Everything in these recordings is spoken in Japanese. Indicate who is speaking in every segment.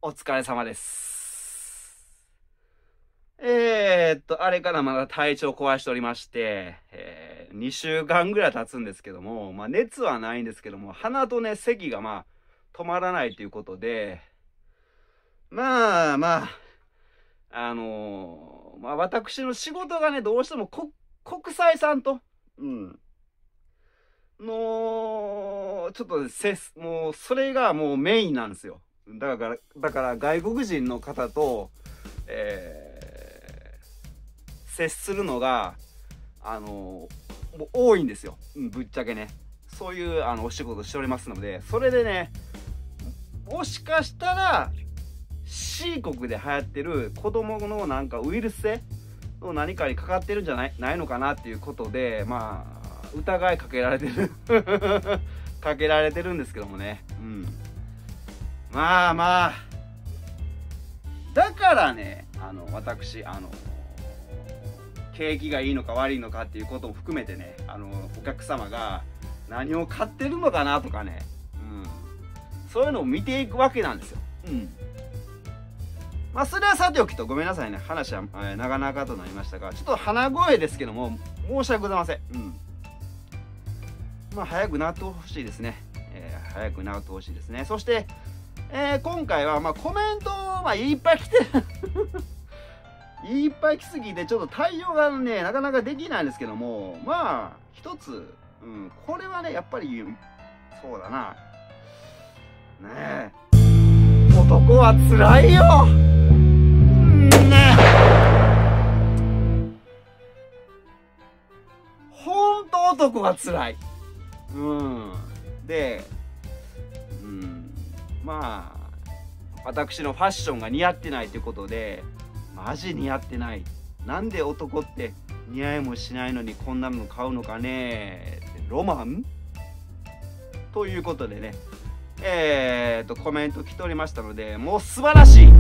Speaker 1: お疲れ様です。あれからまだ体調壊しておりまして、2週間ぐらい経つんですけども、熱はないんですけども、鼻とね、咳が止まらないということで、私の仕事がね、どうしても国際産と、ちょっともう、それがもうメインなんですよ。だから外国人の方と、接するのが、もう多いんですよ。ぶっちゃけね。そういうお仕事しておりますので、それでね、もしかしたら、C 国で流行ってる子供のなんかウイルス性の何かにかかってるんじゃないのかなっていうことで、疑いかけられてるかけられてるんですけどもね。だからね、私景気がいいのか悪いのかっていうことも含めてね、お客様が何を買ってるのかなとかね、そういうのを見ていくわけなんですよ。それはさておきと、ごめんなさいね、話は、長々となりましたが、ちょっと鼻声ですけども、申し訳ございません。早く治ってほしいですね。早く治ってほしいですね。そして、今回は、コメント、いっぱい来てるいっぱい来すぎて、ちょっと対応がね、なかなかできないんですけども、一つ、これはね、やっぱり、そうだな。ねえ。男は辛いよ。ほんと男は辛い。で、私のファッションが似合ってないということで、マジ似合ってない。なんで男って似合いもしないのにこんなの買うのかね。ロマンということでね、コメント来ておりましたので、もう素晴らしい。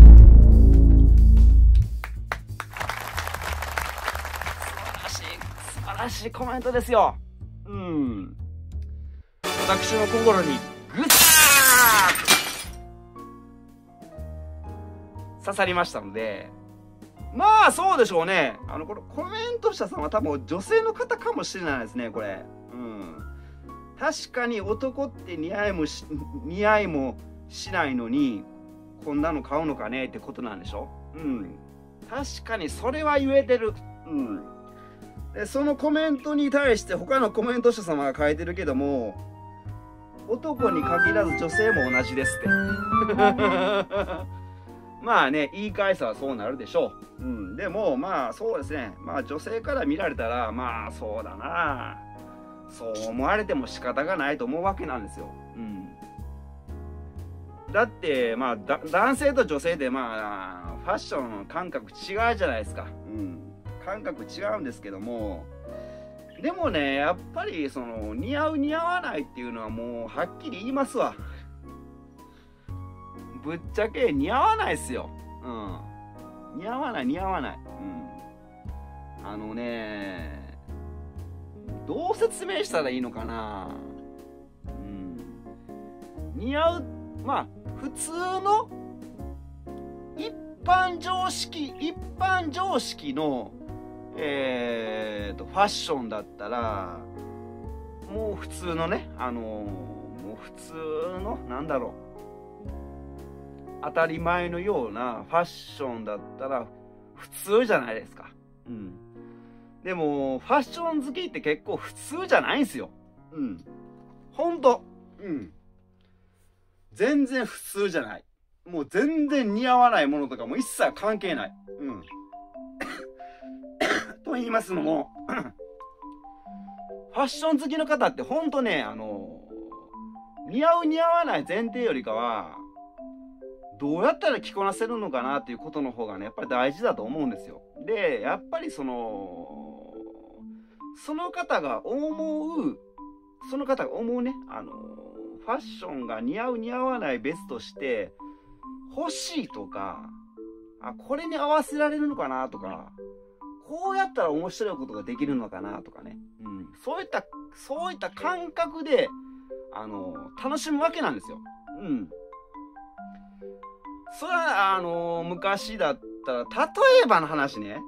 Speaker 1: 素晴らしいコメントですよ。私の心にグサー刺さりましたので、そうでしょうね。これコメント者さんは多分女性の方かもしれないですね、これ。確かに男って似合いもしないのに、こんなの買うのかねってことなんでしょ。確かにそれは言えてる。で、そのコメントに対して他のコメント者様が書いてるけども、男に限らず女性も同じですって。言い返すはそうなるでしょう。でもそうですね。女性から見られたらそうだな。そう思われても仕方がないと思うわけなんですよ。だって男性と女性でファッションの感覚違うじゃないですか。感覚違うんですけども、でもね、やっぱりその似合う似合わないっていうのはもうはっきり言いますわ。ぶっちゃけ似合わないっすよ。似合わない。どう説明したらいいのかな。似合う、普通の一般常識のファッションだったら、もう普通のね、もう普通の当たり前のようなファッションだったら普通じゃないですか。でもファッション好きって結構普通じゃないんすよ。ほんと。全然普通じゃない。もう全然似合わないものとかも一切関係ない。と言いますのもファッション好きの方ってほんとね、似合う似合わない前提よりかは、どうやったら着こなせるのかなっていうことの方がね、やっぱり大事だと思うんですよ。で、やっぱりその方が思うね、ファッションが似合う似合わない別として、欲しいとか、これに合わせられるのかなとか、こうやったら面白いことができるのかなとかね。そういった感覚で、楽しむわけなんですよ。 それは昔だったら例えばの話ね。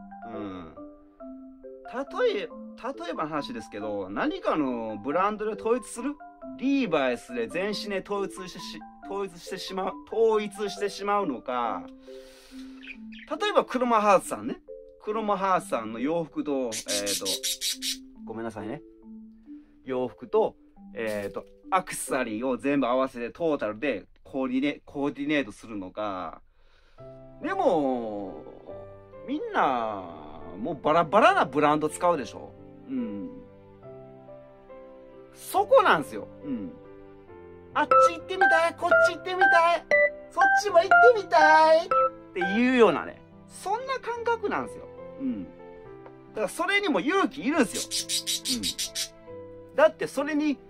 Speaker 1: 例えばの話ですけど、何かのブランドで統一する、リーバイスで全身で統一してしまうのか、例えばクロマハーツさんね、クロマハーツさんの洋服とごめんなさいね、洋服とアクセサリーを全部合わせてトータルでコーディネートするのか。でもみんなもうバラバラなブランド使うでしょ。そこなんですよ。あっち行ってみたい、こっち行ってみたい、そっちも行ってみたいっていうようなね、そんな感覚なんですよ。だからそれにも勇気いるんですよ。だってそれに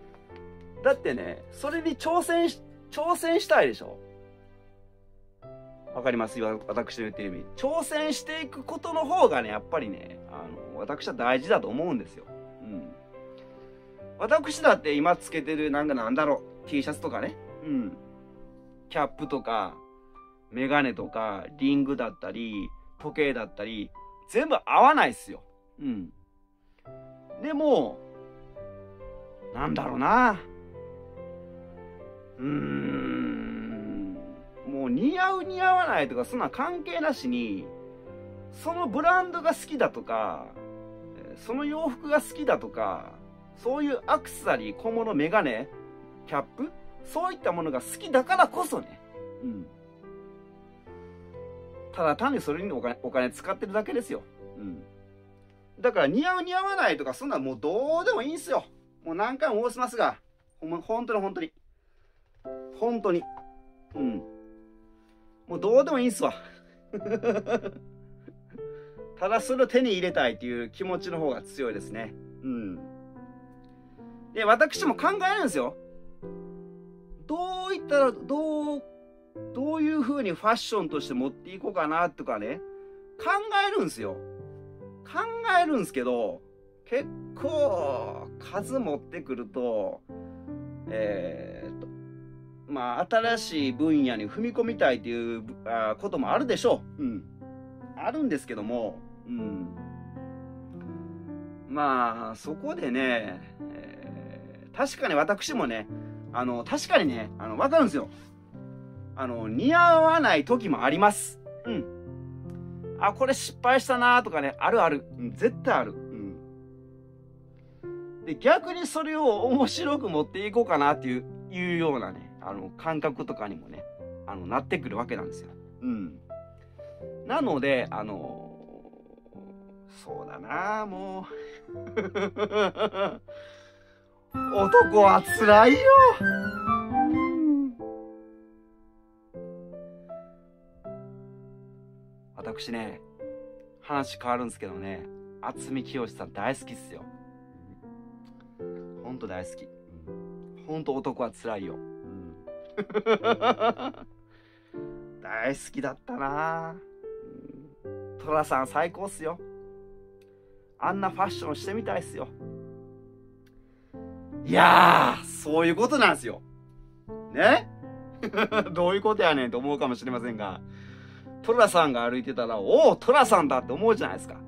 Speaker 1: 挑戦したいでしょ。わかりますよ、私の言ってる意味。挑戦していくことの方がね、やっぱりね、私は大事だと思うんですよ。私だって今つけてるなんだろう、T シャツとかね、キャップとかメガネとかリングだったり時計だったり全部合わないっすよ。でもなんだろうな、もう似合う似合わないとかそんな関係なしに、そのブランドが好きだとか、その洋服が好きだとか、そういうアクセサリー、小物、メガネ、キャップ、そういったものが好きだからこそね、ただ単にそれにお金使ってるだけですよ。だから似合う似合わないとかそんなもうどうでもいいんすよ。もう何回も申しますが、本当にもうどうでもいいんすわ。ただそれを手に入れたいっていう気持ちの方が強いですね。で、私も考えるんですよ。どういったらどういう風にファッションとして持っていこうかなとかね、考えるんですよ。考えるんですけど、結構数持ってくると、まあ新しい分野に踏み込みたいっていうこともあるでしょう。あるんですけども、まあそこでね、確かに私もね、確かにね、わかるんですよ。似合わない時もあります。これ失敗したなとかね、ある、絶対ある。で、逆にそれを面白く持っていこうかなっていうようなね、感覚とかにもね、なってくるわけなんですよ。なので、そうだな、もう。男は辛いよ。私ね、話変わるんですけどね、渥美清さん大好きっすよ。ほんと大好き。ほんと男は辛いよ。大好きだったな。寅さん最高っすよ。あんなファッションしてみたいっすよ。いやー、そういうことなんですよ。ねどういうことやねんと思うかもしれませんが、寅さんが歩いてたら、おお、寅さんだって思うじゃないですか。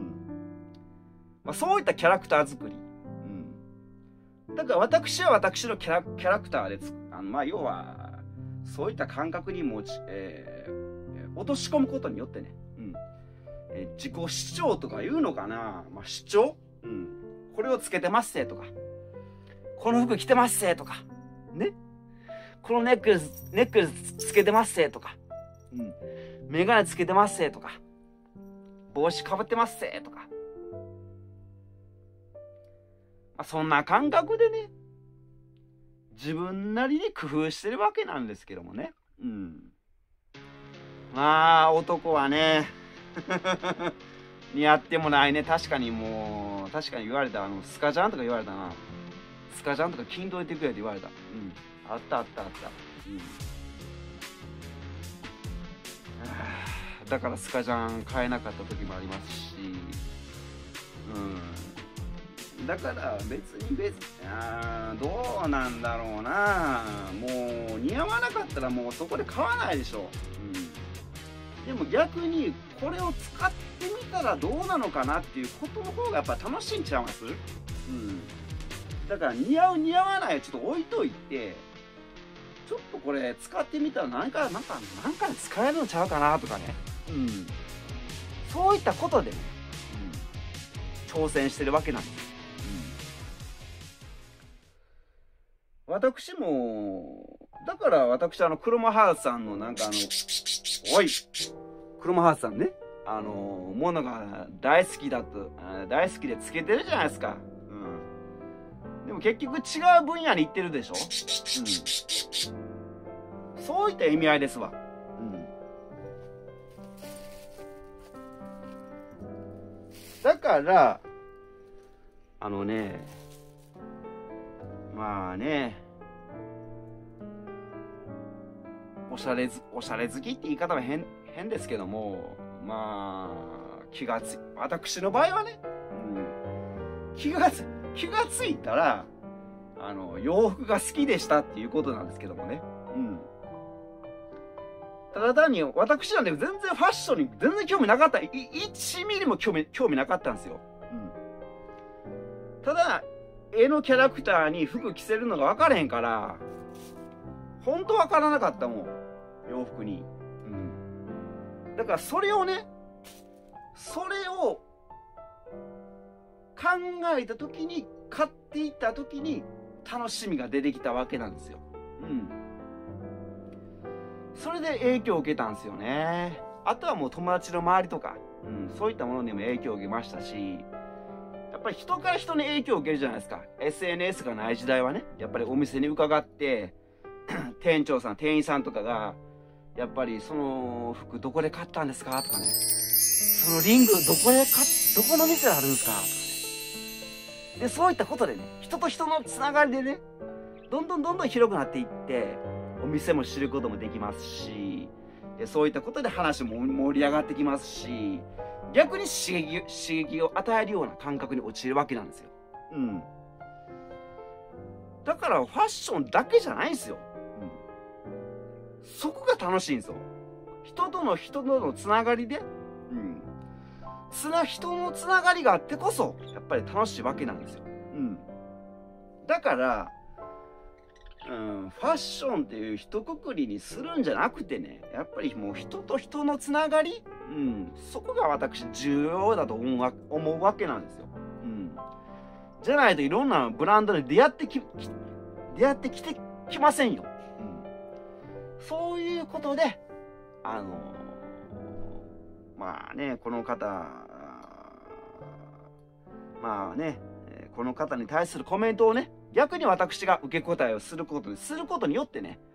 Speaker 1: そういったキャラクター作り。だから私は私のキャラクターで要は、そういった感覚に落とし込むことによってね、自己主張とか言うのかな、主張、これをつけてますせとか、この服着てますせとか、ね、このネックレスつけてますせとか、メガネつけてますせとか、帽子かぶってますせとか、そんな感覚でね、自分なりに工夫してるわけなんですけどもね。まあ男はね似合ってもないね。確かに言われた。スカジャンとか言われたな。スカジャンとか着んといてくれって言われた。あった。だからスカジャン買えなかった時もありますし、 だからどうなんだろうな。もう似合わなかったらもうそこで買わないでしょ。でも逆にこれを使ってみたらどうなのかなっていうことの方がやっぱ楽しいんちゃいます？だから似合う似合わないをちょっと置いといて、ちょっとこれ使ってみたらなんかで使えるのちゃうかなとかね。そういったことでね、挑戦してるわけなんです。私もだから私クロマハウスさんのクロマハウスさんね、ものが大好きでつけてるじゃないですか。でも結局違う分野に行ってるでしょ。そういった意味合いですわ。だからまあね、おしゃれ好きって言い方は変ですけども、まあ私の場合はね、気がついたら洋服が好きでしたっていうことなんですけどもね。ただ単に私なんで全然ファッションに全然興味なかった。1ミリも興味なかったんですよ。ただ絵のキャラクターに服着せるのが分からへんから、本当分からなかったもん、洋服に。だからそれを考えた時に、買っていった時に楽しみが出てきたわけなんですよ。それで影響を受けたんですよね。あとはもう友達の周りとか、そういったものにも影響を受けましたし、やっぱり人から人に影響を受けるじゃないですか。 SNS がない時代はね、やっぱりお店に伺って店員さんとかがやっぱりその服どこで買ったんですかとかね、そのリングどこの店であるんですかとかね。でそういったことでね、人と人のつながりでね、どんどん広くなっていって、お店も知ることもできますし、でそういったことで話も盛り上がってきますし、逆に刺激を与えるような感覚に陥るわけなんですよ。だからファッションだけじゃないんですよ。そこが楽しいんですよ。人とのつながりで、人のつながりがあってこそやっぱり楽しいわけなんですよ。だからファッションっていう一括りにするんじゃなくてね、やっぱりもう人と人のつながり、そこが私重要だと思うわけなんですよ。じゃないといろんなブランドで出会ってきませんよ。そういうことでまあね、この方に対するコメントをね、逆に私が受け答えをすることによってね、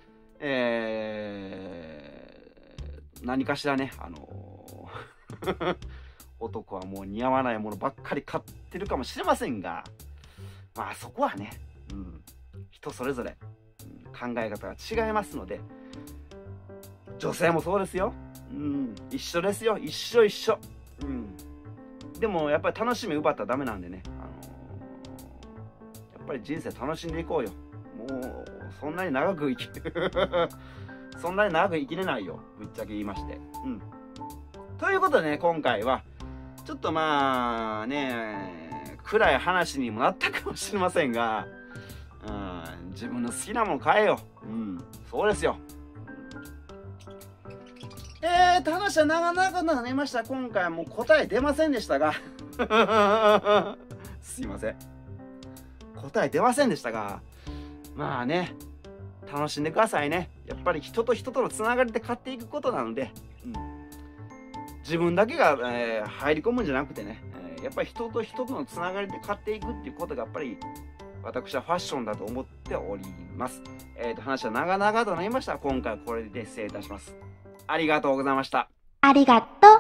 Speaker 1: 何かしらね、男はもう似合わないものばっかり買ってるかもしれませんが、まあそこはね、人それぞれ、考え方が違いますので、女性もそうですよ。一緒ですよ。一緒。でもやっぱり楽しみ奪ったらダメなんでね、やっぱり人生楽しんでいこうよ。もうそんなに長く生きれないよ、ぶっちゃけ言いまして。ということでね、今回はちょっとまあね、暗い話にもなったかもしれませんが、自分の好きなもの買えよ。そうですよ。話は長々となりました。今回はもう答え出ませんでしたがすいません、答え出ませんでしたが、まあね、楽しんでくださいね。やっぱり人と人とのつながりで買っていくことなので、自分だけが、入り込むんじゃなくてね、やっぱり人と人とのつながりで買っていくっていうことがやっぱり私はファッションだと思っております。話は長々となりました。今回はこれで失礼いたします。ありがとうございました。
Speaker 2: ありがとう。